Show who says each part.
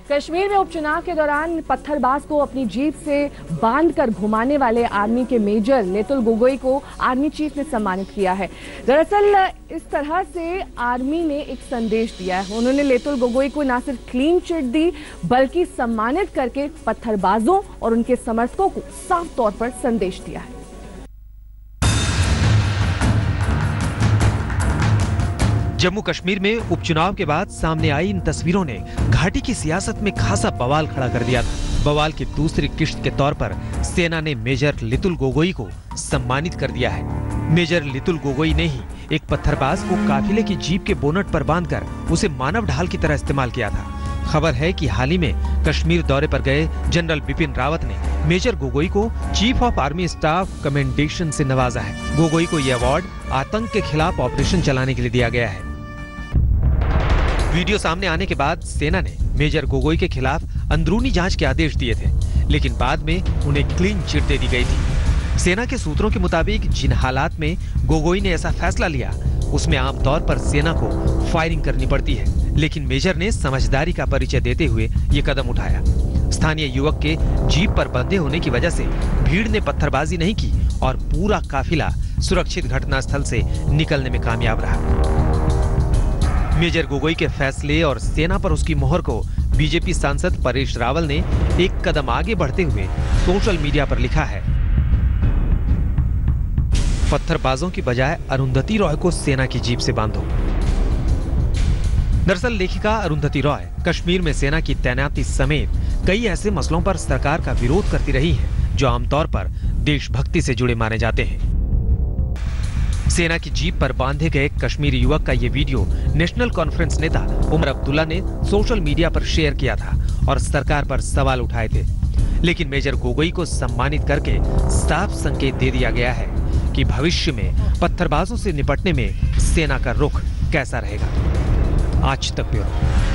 Speaker 1: कश्मीर में उपचुनाव के दौरान पत्थरबाज को अपनी जीप से बांधकर घुमाने वाले आर्मी के मेजर लेतुल गोगोई को आर्मी चीफ ने सम्मानित किया है। दरअसल इस तरह से आर्मी ने एक संदेश दिया है। उन्होंने लेतुल गोगोई को न सिर्फ क्लीन चिट दी बल्कि सम्मानित करके पत्थरबाजों और उनके समर्थकों को साफ तौर पर संदेश दिया है।
Speaker 2: जम्मू कश्मीर में उपचुनाव के बाद सामने आई इन तस्वीरों ने घाटी की सियासत में खासा बवाल खड़ा कर दिया था। बवाल की दूसरी किश्त के तौर पर सेना ने मेजर लेतुल गोगोई को सम्मानित कर दिया है। मेजर लेतुल गोगोई ने ही एक पत्थरबाज को काफिले की जीप के बोनट पर बांधकर उसे मानव ढाल की तरह इस्तेमाल किया था। खबर है कि हाल ही में कश्मीर दौरे पर गए जनरल बिपिन रावत ने मेजर गोगोई को chief of army staff commendation से नवाजा है। गोगोई को यह अवार्ड आतंक के खिलाफ ऑपरेशन चलाने के लिए दिया गया है। वीडियो सामने आने के बाद सेना ने मेजर गोगोई के खिलाफ अंदरूनी जांच के आदेश दिए थे, लेकिन बाद में उन्हें क्लीन चिट दे दी गई थी। सेना के सूत्रों के मुताबिक जिन हालात में गोगोई ने ऐसा फैसला लिया उसमें आमतौर पर सेना को फायरिंग करनी पड़ती है, लेकिन मेजर ने समझदारी का परिचय देते हुए ये कदम उठाया। स्थानीय युवक के जीप पर बंधे होने की वजह से भीड़ ने पत्थरबाजी नहीं की और पूरा काफिला सुरक्षित घटनास्थल से निकलने में कामयाब रहा। मेजर गोगोई के फैसले और सेना पर उसकी मोहर को बीजेपी सांसद परेश रावल ने एक कदम आगे बढ़ते हुए सोशल मीडिया पर लिखा है, पत्थरबाजों की बजाय अरुंधति रॉय को सेना की जीप से बांधो। दरअसल लेखिका अरुंधति रॉय कश्मीर में सेना की तैनाती समेत कई ऐसे मसलों पर सरकार का विरोध करती रही है जो आमतौर पर देशभक्ति से जुड़े माने जाते हैं। सेना की जीप पर बांधे गए कश्मीरी युवक का ये वीडियो नेशनल कॉन्फ्रेंस नेता उमर अब्दुल्ला ने सोशल मीडिया पर शेयर किया था और सरकार पर सवाल उठाए थे। लेकिन मेजर गोगोई को सम्मानित करके साफ संकेत दे दिया गया है कि भविष्य में पत्थरबाजों से निपटने में सेना का रुख कैसा रहेगा। आज तक ब्यूरो।